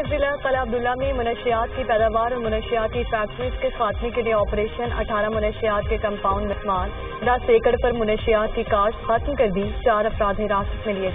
जिला कला अब्दुल्ला में मुनशियात की पैदावार और मुनशियात की फैक्ट्रीज के खात्मे के लिए ऑपरेशन। 18 मुनशियात के कंपाउंड में इस्तेमाल 10 एकड़ पर मुनशियात की काश्त खत्म कर दी। 4 अफराद हिरासत में लिए।